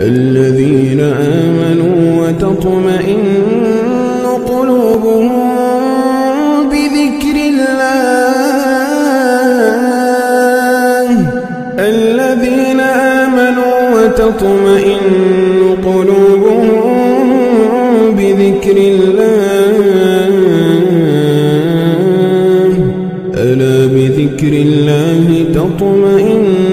الذين آمنوا وتطمئن قلوبهم بذكر الله. الذين آمنوا وتطمئن قلوبهم بذكر الله. ألا بذكر الله تطمئن